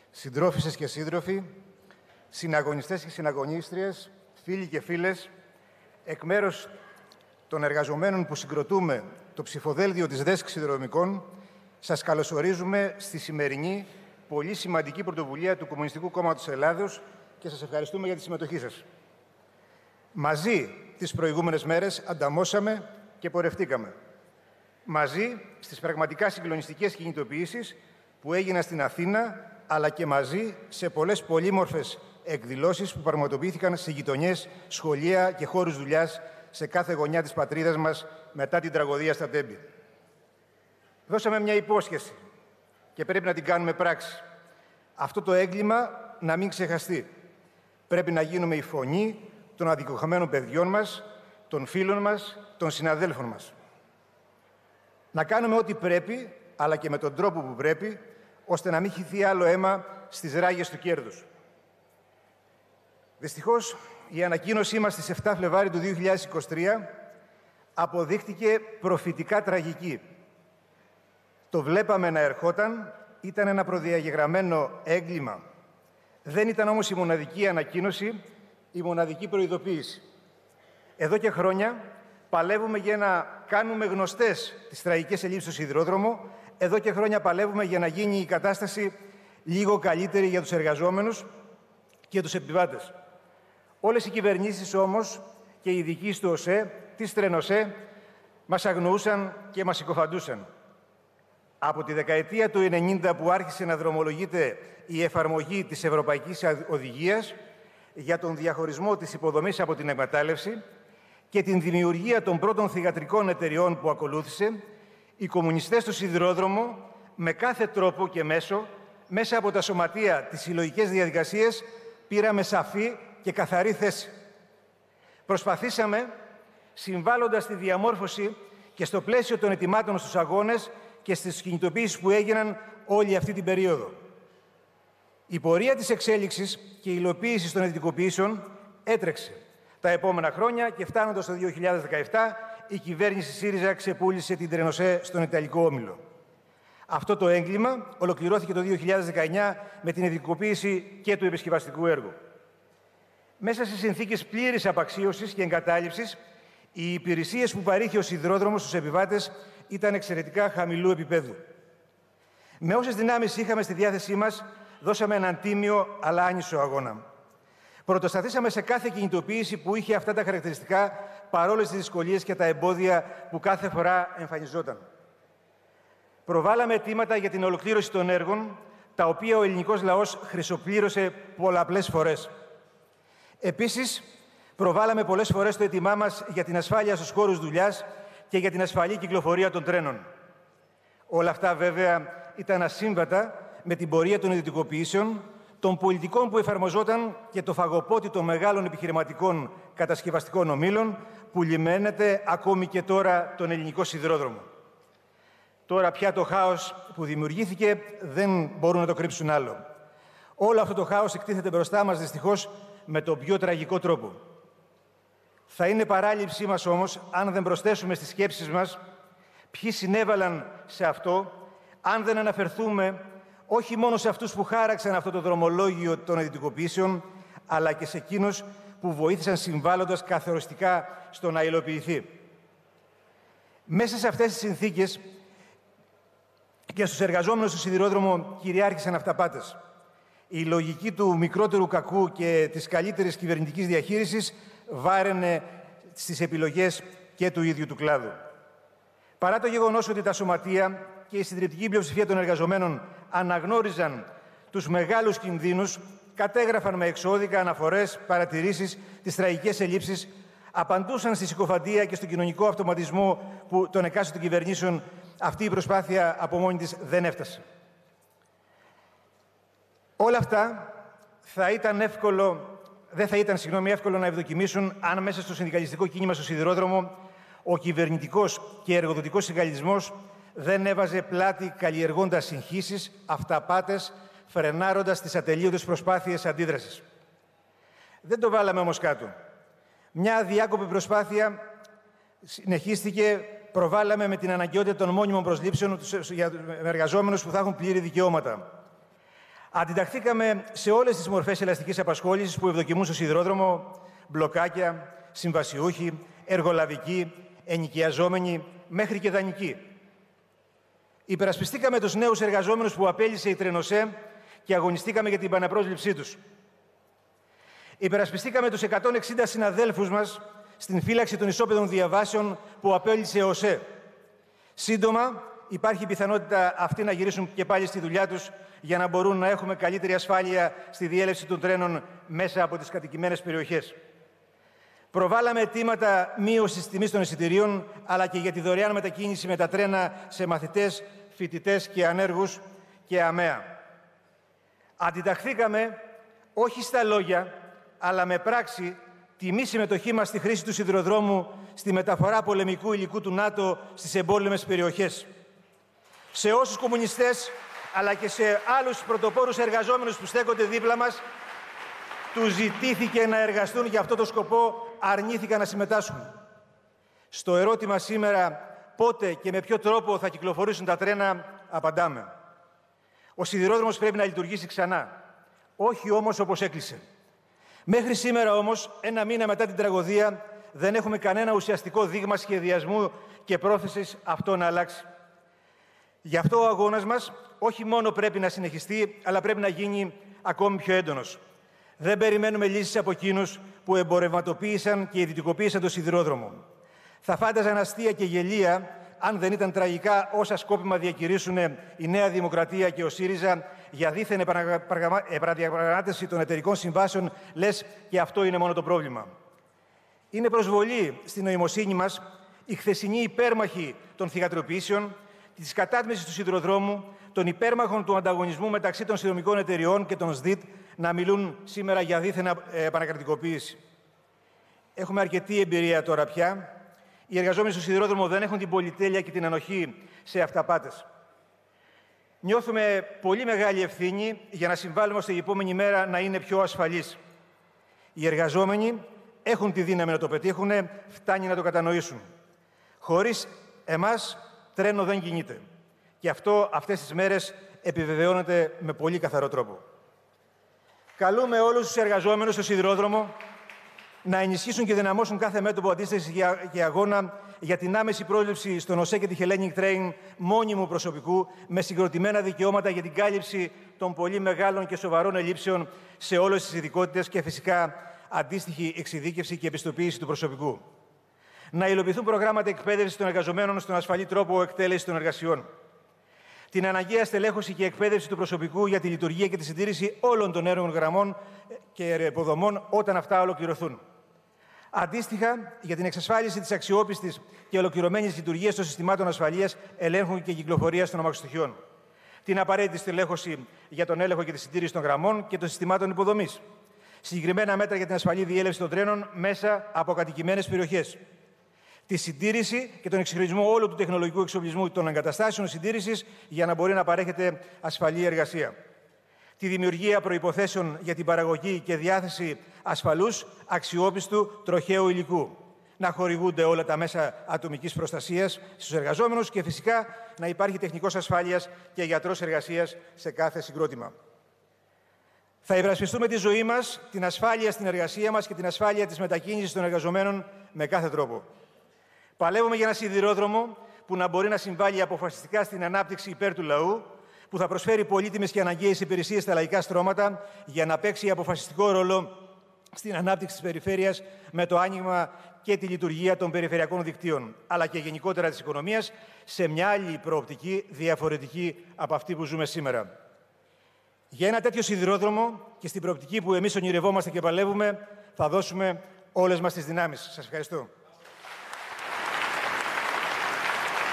συντρόφισσες και σύντροφοι, συναγωνιστές και συναγωνίστριες, φίλοι και φίλες, εκ μέρους των εργαζομένων που συγκροτούμε το ψηφοδέλτιο της ΔΕΣΚ Σιδηροδρομικών, σας καλωσορίζουμε στη σημερινή πολύ σημαντική πρωτοβουλία του Κομμουνιστικού Κόμματος Ελλάδος και σας ευχαριστούμε για τη συμμετοχή σας. Μαζί τις προηγούμενες μέρες ανταμώσαμε και πορευτήκαμε. Μαζί στις πραγματικά συγκλονιστικές κινητοποιήσεις που έγιναν στην Αθήνα, αλλά και μαζί σε πολλές πολύμορφες εκδηλώσεις που πραγματοποιήθηκαν σε γειτονιές, σχολεία και χώρους δουλειάς σε κάθε γωνιά της πατρίδας μας μετά την τραγωδία στα Τέμπη. Δώσαμε μια υπόσχεση και πρέπει να την κάνουμε πράξη. Αυτό το έγκλημα να μην ξεχαστεί. Πρέπει να γίνουμε η φωνή των αδικοχαμένων παιδιών μας, των φίλων μας, των συναδέλφων μας. Να κάνουμε ό,τι πρέπει, αλλά και με τον τρόπο που πρέπει, ώστε να μην χυθεί άλλο αίμα στις ράγες του κέρδους. Δυστυχώς, η ανακοίνωσή μας στις 7 Φλεβάρι του 2023 αποδείχτηκε προφητικά τραγική. Το βλέπαμε να ερχόταν, ήταν ένα προδιαγεγραμμένο έγκλημα. Δεν ήταν όμως η μοναδική ανακοίνωση, η μοναδική προειδοποίηση. Εδώ και χρόνια παλεύουμε για να κάνουμε γνωστές τις τραγικές ελλείψεις στο σιδηρόδρομο. Εδώ και χρόνια παλεύουμε για να γίνει η κατάσταση λίγο καλύτερη για τους εργαζόμενους και τους επιβάτες. Όλες οι κυβερνήσεις όμως και οι ειδικοί στο ΟΣΕ, της Τρενοσέ, μας αγνοούσαν και μας συκοφαντούσαν. Από τη δεκαετία του 90 που άρχισε να δρομολογείται η εφαρμογή της Ευρωπαϊκής Οδηγίας για τον διαχωρισμό της υποδομής από την εκμετάλλευση και την δημιουργία των πρώτων θυγατρικών εταιριών που ακολούθησε, οι κομμουνιστές στο σιδηρόδρομο με κάθε τρόπο και μέσο, μέσα από τα σωματεία, τις συλλογικές διαδικασίες, πήραμε σαφή και καθαρή θέση. Προσπαθήσαμε, συμβάλλοντας στη διαμόρφωση και στο πλαίσιο των ετοιμάτων στους αγώνες και στις κινητοποιήσεις που έγιναν όλη αυτή την περίοδο. Η πορεία της εξέλιξης και η υλοποίηση των ειδικοποιήσεων έτρεξε. Τα επόμενα χρόνια και φτάνοντας το 2017, η κυβέρνηση ΣΥΡΙΖΑ ξεπούλησε την Τρενοσέ στον Ιταλικό Όμιλο. Αυτό το έγκλημα ολοκληρώθηκε το 2019 με την ειδικοποίηση και του επισκευαστικού έργου. Μέσα σε συνθήκες πλήρης απαξίωσης και εγκατάλειψης, οι υπηρεσίες που παρήχε ο σιδηρόδρομος στους επιβάτες ήταν εξαιρετικά χαμηλού επίπεδου. Με όσες δυνάμεις είχαμε στη διάθεσή μας, δώσαμε έναν τίμιο αλλά άνισο αγώνα. Πρωτοσταθήσαμε σε κάθε κινητοποίηση που είχε αυτά τα χαρακτηριστικά, παρόλες τις δυσκολίες και τα εμπόδια που κάθε φορά εμφανιζόταν. Προβάλαμε αιτήματα για την ολοκλήρωση των έργων, τα οποία ο ελληνικός λαός χρυσοπλήρωσε πολλαπλές φορές. Επίσης, προβάλαμε πολλές φορές το αίτημά μας για την ασφάλεια στους χώρους δουλειάς και για την ασφαλή κυκλοφορία των τρένων. Όλα αυτά, βέβαια, ήταν ασύμβατα με την πορεία των ιδιωτικοποιήσεων, των πολιτικών που εφαρμοζόταν και το φαγοπότη των μεγάλων επιχειρηματικών κατασκευαστικών ομίλων που λιμένεται ακόμη και τώρα τον ελληνικό σιδηρόδρομο. Τώρα πια το χάος που δημιουργήθηκε δεν μπορούν να το κρύψουν άλλο. Όλο αυτό το χάος εκτίθεται μπροστά μας, δυστυχώς, με τον πιο τραγικό τρόπο. Θα είναι παράληψή μας όμως, αν δεν προσθέσουμε στις σκέψεις μας ποιοι συνέβαλαν σε αυτό, αν δεν αναφερθούμε όχι μόνο σε αυτούς που χάραξαν αυτό το δρομολόγιο των ιδιωτικοποιήσεων, αλλά και σε εκείνους που βοήθησαν συμβάλλοντας καθοριστικά στο να υλοποιηθεί. Μέσα σε αυτές τις συνθήκες και στους εργαζόμενους στο σιδηρόδρομο κυριάρχησαν αυταπάτες. Η λογική του μικρότερου κακού και της καλύτερης κυβερνητικής διαχείρισης βάραινε στις επιλογές και του ίδιου του κλάδου. Παρά το γεγονός ότι τα σωματεία και η συντριπτική πλειοψηφία των εργαζομένων αναγνώριζαν τους μεγάλους κινδύνους, κατέγραφαν με εξώδικα αναφορές, παρατηρήσεις, τις τραγικές ελλείψεις, απαντούσαν στη συκοφαντία και στον κοινωνικό αυτοματισμό που των εκάστοτε κυβερνήσεων αυτή η προσπάθεια από μόνη της δεν έφτασε. Όλα αυτά δεν θα ήταν εύκολο να ευδοκιμήσουν αν μέσα στο συνδικαλιστικό κίνημα στο σιδηρόδρομο ο κυβερνητικός και εργοδοτικός συγκαλισμός δεν έβαζε πλάτη καλλιεργώντας συγχύσεις, αυταπάτες, φρενάροντας τις ατελείωτες προσπάθειες αντίδρασης. Δεν το βάλαμε όμως κάτω. Μια αδιάκοπη προσπάθεια συνεχίστηκε, προβάλαμε με την αναγκαιότητα των μόνιμων προσλήψεων για εργαζόμενους που θα έχουν πλήρη δικαιώματα. Αντιταχθήκαμε σε όλες τις μορφές ελαστικής απασχόλησης που ευδοκιμούν στο σιδηρόδρομο, μπλοκάκια, συμβασιούχοι, εργολαβικοί, ενοικιαζόμενοι, μέχρι και δανεικοί. Υπερασπιστήκαμε τους νέους εργαζόμενους που απέλυσε η Τρενοσέ και αγωνιστήκαμε για την επαναπρόσληψή τους. Υπερασπιστήκαμε τους 160 συναδέλφους μας στην φύλαξη των ισόπεδων διαβάσεων που απέλυσε η ΟΣΕ. Σύντομα, υπάρχει πιθανότητα αυτοί να γυρίσουν και πάλι στη δουλειά τους για να μπορούν να έχουμε καλύτερη ασφάλεια στη διέλευση των τρένων μέσα από τις κατοικημένες περιοχές. Προβάλαμε αιτήματα μείωσης της τιμής των εισιτηρίων, αλλά και για τη δωρεάν μετακίνηση με τα τρένα σε μαθητές, φοιτητές και ανέργους και ΑΜΕΑ. Αντιταχθήκαμε, όχι στα λόγια, αλλά με πράξη, τη μη συμμετοχή μας στη χρήση του σιδηροδρόμου στη μεταφορά πολεμικού υλικού του ΝΑΤΟ στις εμπόλεμες περιοχές. Σε όσους κομμουνιστές, αλλά και σε άλλους πρωτοπόρους εργαζόμενους που στέκονται δίπλα μας, τους ζητήθηκε να εργαστούν για αυτό το σκοπό, αρνήθηκαν να συμμετάσχουν. Στο ερώτημα σήμερα, πότε και με ποιο τρόπο θα κυκλοφορήσουν τα τρένα, απαντάμε. Ο σιδηρόδρομος πρέπει να λειτουργήσει ξανά. Όχι όμως όπως έκλεισε. Μέχρι σήμερα όμως, ένα μήνα μετά την τραγωδία, δεν έχουμε κανένα ουσιαστικό δείγμα σχεδιασμού και πρόθεσης αυτό να αλλάξει. Γι' αυτό ο αγώνας μας όχι μόνο πρέπει να συνεχιστεί, αλλά πρέπει να γίνει ακόμη πιο έντονος. Δεν περιμένουμε λύσεις από εκείνους που εμπορευματοποίησαν και ιδιωτικοποίησαν το σιδηρόδρομο. Θα φάνταζαν αστεία και γελία αν δεν ήταν τραγικά όσα σκόπιμα διακηρύσουν η Νέα Δημοκρατία και ο ΣΥΡΙΖΑ για δίθεν επαναδιαπραγμάτευση των εταιρικών συμβάσεων, λες και αυτό είναι μόνο το πρόβλημα. Είναι προσβολή στην νοημοσύνη μας η χθεσινή υπέρμαχη των θυγατροποιήσεων, της κατάτμισης του σιδηροδρόμου, των υπέρμαχων του ανταγωνισμού μεταξύ των συνδρομικών εταιριών και των ΣΔΙΤ να μιλούν σήμερα για δίθεν επανακρατικοποίηση. Έχουμε αρκετή εμπειρία τώρα πια. Οι εργαζόμενοι στο σιδηρόδρομο δεν έχουν την πολυτέλεια και την ανοχή σε αυταπάτες. Νιώθουμε πολύ μεγάλη ευθύνη για να συμβάλλουμε ώστε η επόμενη μέρα να είναι πιο ασφαλής. Οι εργαζόμενοι έχουν τη δύναμη να το πετύχουν, φτάνει να το κατανοήσουν. Χωρίς εμάς, τρένο δεν κινείται. Και αυτό αυτές τις μέρες επιβεβαιώνεται με πολύ καθαρό τρόπο. Καλούμε όλους τους εργαζόμενους στο σιδηρόδρομο να ενισχύσουν και δυναμώσουν κάθε μέτωπο αντίστασης και αγώνα για την άμεση πρόσληψη στον ΟΣΕ και τη Hellenic Train μόνιμου προσωπικού με συγκροτημένα δικαιώματα για την κάλυψη των πολύ μεγάλων και σοβαρών ελλείψεων σε όλες τις ειδικότητες και φυσικά αντίστοιχη εξειδίκευση και επιστοποίηση του προσωπικού. Να υλοποιηθούν προγράμματα εκπαίδευσης των εργαζομένων στον ασφαλή τρόπο εκτέλεσης των εργασιών. Την αναγκαία στελέχωση και εκπαίδευση του προσωπικού για τη λειτουργία και τη συντήρηση όλων των έργων γραμμών και υποδομών όταν αυτά ολοκληρωθούν. Αντίστοιχα, για την εξασφάλιση της αξιόπιστης και ολοκληρωμένης λειτουργίας των συστημάτων ασφαλείας, ελέγχου και κυκλοφορίας των αμαξοστοιχειών. Την απαραίτητη στελέχωση για τον έλεγχο και τη συντήρηση των γραμμών και των συστημάτων υποδομής. Συγκεκριμένα μέτρα για την ασφαλή διέλευση των τρένων μέσα από κατοικημένες περιοχές. Τη συντήρηση και τον εξυγχρονισμό όλου του τεχνολογικού εξοπλισμού των εγκαταστάσεων συντήρησης για να μπορεί να παρέχεται ασφαλή εργασία. Τη δημιουργία προϋποθέσεων για την παραγωγή και διάθεση ασφαλούς, αξιόπιστου, τροχαίου υλικού. Να χορηγούνται όλα τα μέσα ατομικής προστασίας στους εργαζόμενους και φυσικά να υπάρχει τεχνικός ασφάλειας και γιατρός εργασίας σε κάθε συγκρότημα. Θα υπερασπιστούμε τη ζωή μας, την ασφάλεια στην εργασία μας και την ασφάλεια της μετακίνησης των εργαζομένων με κάθε τρόπο. Παλεύουμε για ένα σιδηρόδρομο που να μπορεί να συμβάλλει αποφασιστικά στην ανάπτυξη υπέρ του λαού, που θα προσφέρει πολύτιμες και αναγκαίες υπηρεσίες στα λαϊκά στρώματα για να παίξει αποφασιστικό ρόλο στην ανάπτυξη της περιφέρειας με το άνοιγμα και τη λειτουργία των περιφερειακών δικτύων, αλλά και γενικότερα της οικονομίας σε μια άλλη προοπτική διαφορετική από αυτή που ζούμε σήμερα. Για ένα τέτοιο σιδηρόδρομο και στην προοπτική που εμείς ονειρευόμαστε και παλεύουμε, θα δώσουμε όλες μας τις δυνάμεις. Σας ευχαριστώ.